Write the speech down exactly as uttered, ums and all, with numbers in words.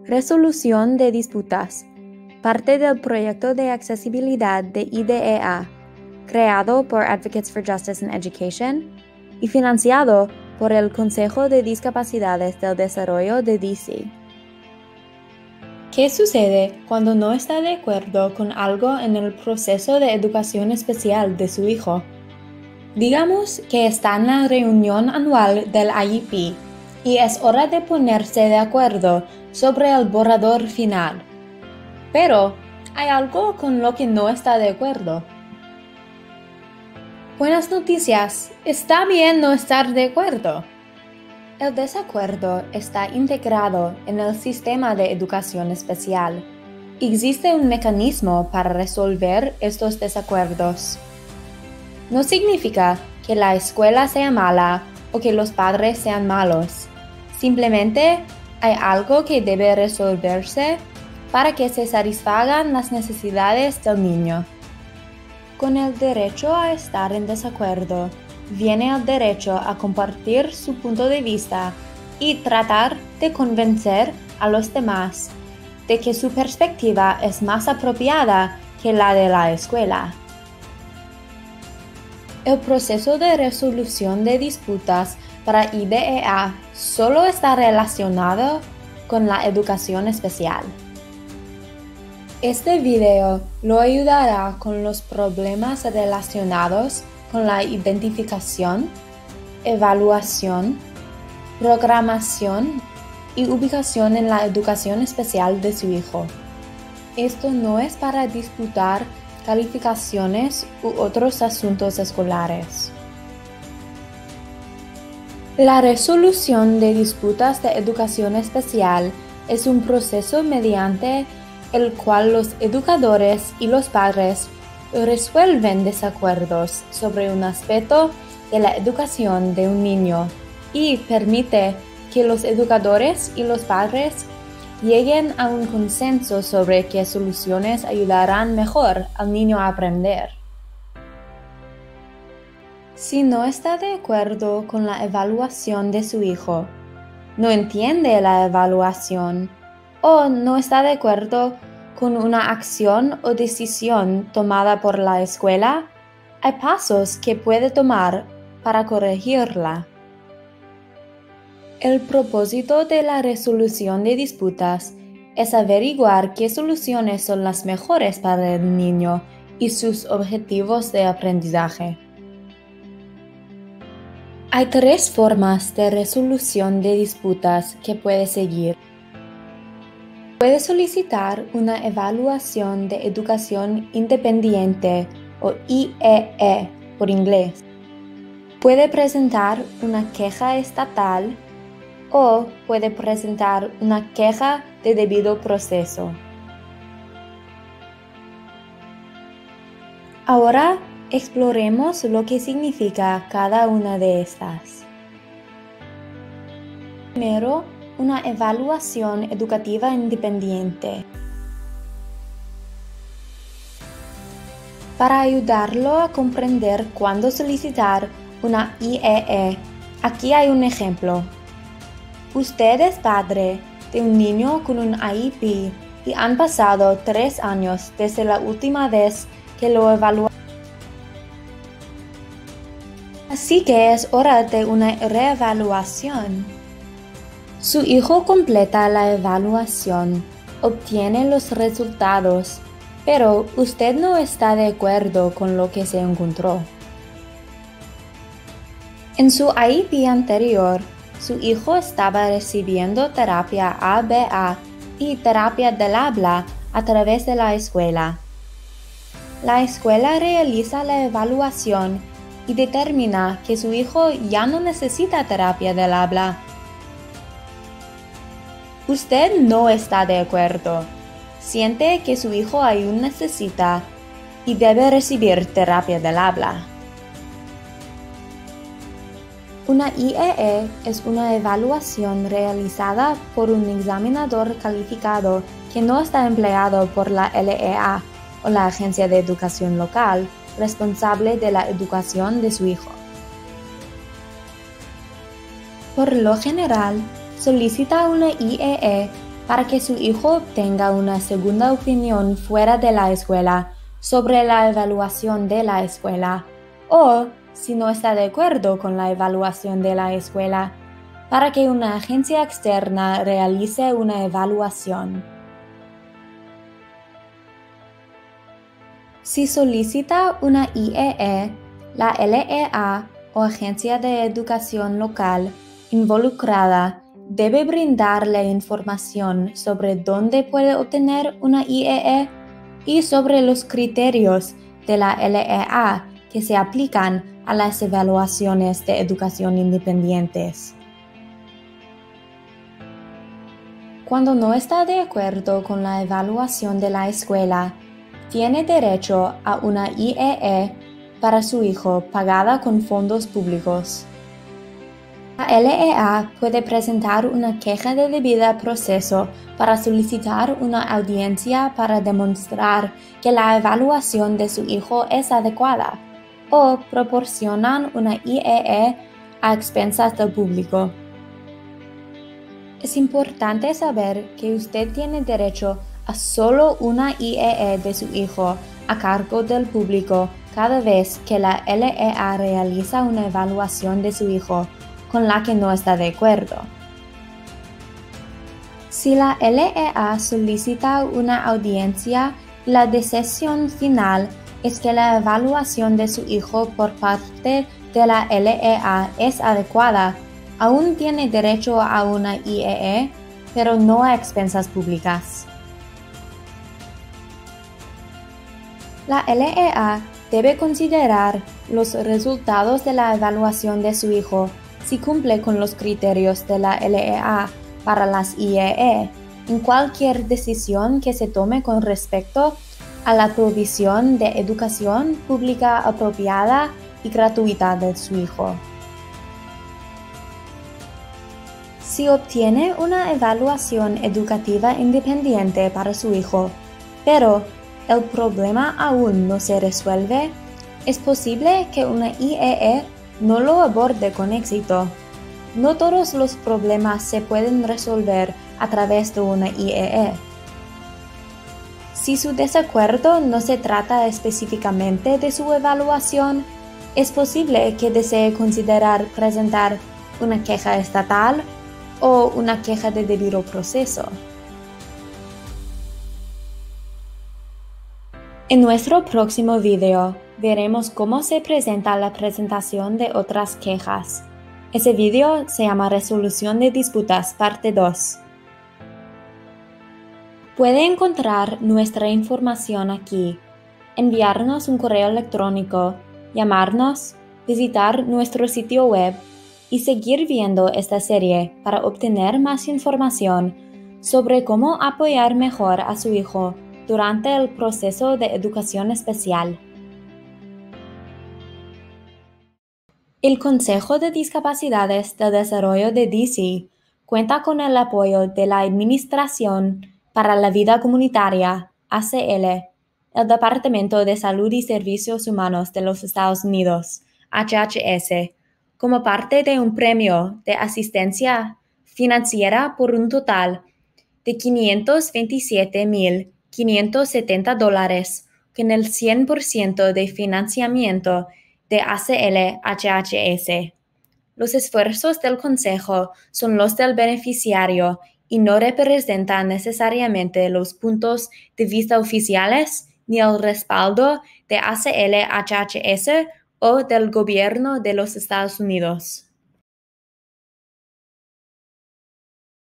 Resolución de disputas. Parte del proyecto de accesibilidad de I D E A, creado por Advocates for Justice in Education y financiado por el Consejo de Discapacidades del Desarrollo de D C. ¿Qué sucede cuando no está de acuerdo con algo en el proceso de educación especial de su hijo? Digamos que está en la reunión anual del I E P y es hora de ponerse de acuerdo sobre el borrador final. Pero hay algo con lo que no está de acuerdo. Buenas noticias, está bien no estar de acuerdo. El desacuerdo está integrado en el sistema de educación especial. Existe un mecanismo para resolver estos desacuerdos. No significa que la escuela sea mala o que los padres sean malos. Simplemente hay algo que debe resolverse para que se satisfagan las necesidades del niño. Con el derecho a estar en desacuerdo, viene el derecho a compartir su punto de vista y tratar de convencer a los demás de que su perspectiva es más apropiada que la de la escuela. El proceso de resolución de disputas para I D E A solo está relacionado con la educación especial. Este video lo ayudará con los problemas relacionados con la identificación, evaluación, programación y ubicación en la educación especial de su hijo. Esto no es para disputar calificaciones u otros asuntos escolares. La resolución de disputas de educación especial es un proceso mediante el cual los educadores y los padres resuelven desacuerdos sobre un aspecto de la educación de un niño y permite que los educadores y los padres lleguen a un consenso sobre qué soluciones ayudarán mejor al niño a aprender. Si no está de acuerdo con la evaluación de su hijo, no entiende la evaluación o no está de acuerdo con una acción o decisión tomada por la escuela, hay pasos que puede tomar para corregirla. El propósito de la resolución de disputas es averiguar qué soluciones son las mejores para el niño y sus objetivos de aprendizaje. Hay tres formas de resolución de disputas que puede seguir. Puede solicitar una evaluación de educación independiente o I E E por inglés. Puede presentar una queja estatal o puede presentar una queja de debido proceso. Ahora exploremos lo que significa cada una de estas. Primero, una evaluación educativa independiente. Para ayudarlo a comprender cuándo solicitar una I E E, aquí hay un ejemplo. Usted es padre de un niño con un I E P y han pasado tres años desde la última vez que lo evaluó. Así que es hora de una reevaluación. Su hijo completa la evaluación, obtiene los resultados, pero usted no está de acuerdo con lo que se encontró. En su I E P anterior, su hijo estaba recibiendo terapia A B A y terapia del habla a través de la escuela. La escuela realiza la evaluación y determina que su hijo ya no necesita terapia del habla. Usted no está de acuerdo. Siente que su hijo aún necesita y debe recibir terapia del habla. Una I E E es una evaluación realizada por un examinador calificado que no está empleado por la L E A o la Agencia de Educación Local responsable de la educación de su hijo. Por lo general, solicita una I E E para que su hijo obtenga una segunda opinión fuera de la escuela sobre la evaluación de la escuela, o, si no está de acuerdo con la evaluación de la escuela, para que una agencia externa realice una evaluación. Si solicita una I E E, la L E A o agencia de educación local involucrada debe brindarle información sobre dónde puede obtener una I E E y sobre los criterios de la L E A que se aplican a las evaluaciones de educación independientes. Cuando no está de acuerdo con la evaluación de la escuela, tiene derecho a una I E E para su hijo pagada con fondos públicos. La L E A puede presentar una queja de debido proceso para solicitar una audiencia para demostrar que la evaluación de su hijo es adecuada, o proporcionan una I E E a expensas del público. Es importante saber que usted tiene derecho a solo una I E E de su hijo a cargo del público cada vez que la L E A realiza una evaluación de su hijo con la que no está de acuerdo. Si la L E A solicita una audiencia, la decisión final es que la evaluación de su hijo por parte de la L E A es adecuada. Aún tiene derecho a una I E E, pero no a expensas públicas. La L E A debe considerar los resultados de la evaluación de su hijo si cumple con los criterios de la L E A para las I E E, en cualquier decisión que se tome con respecto a la provisión de educación pública apropiada y gratuita de su hijo. Si obtiene una evaluación educativa independiente para su hijo, pero el problema aún no se resuelve, es posible que una I E E no lo aborde con éxito. No todos los problemas se pueden resolver a través de una I E E. Si su desacuerdo no se trata específicamente de su evaluación, es posible que desee considerar presentar una queja estatal o una queja de debido proceso. En nuestro próximo video, veremos cómo se presenta la presentación de otras quejas. Ese video se llama Resolución de Disputas, parte dos. Puede encontrar nuestra información aquí, enviarnos un correo electrónico, llamarnos, visitar nuestro sitio web y seguir viendo esta serie para obtener más información sobre cómo apoyar mejor a su hijo durante el proceso de educación especial. El Consejo de Discapacidades del Desarrollo de D C cuenta con el apoyo de la Administración para la Vida Comunitaria, A C L, el Departamento de Salud y Servicios Humanos de los Estados Unidos, H H S, como parte de un premio de asistencia financiera por un total de quinientos veintisiete mil quinientos setenta dólares, con el cien por ciento de financiamiento de A C L H H S. Los esfuerzos del Consejo son los del beneficiario y no representan necesariamente los puntos de vista oficiales ni el respaldo de A C L H H S o del Gobierno de los Estados Unidos.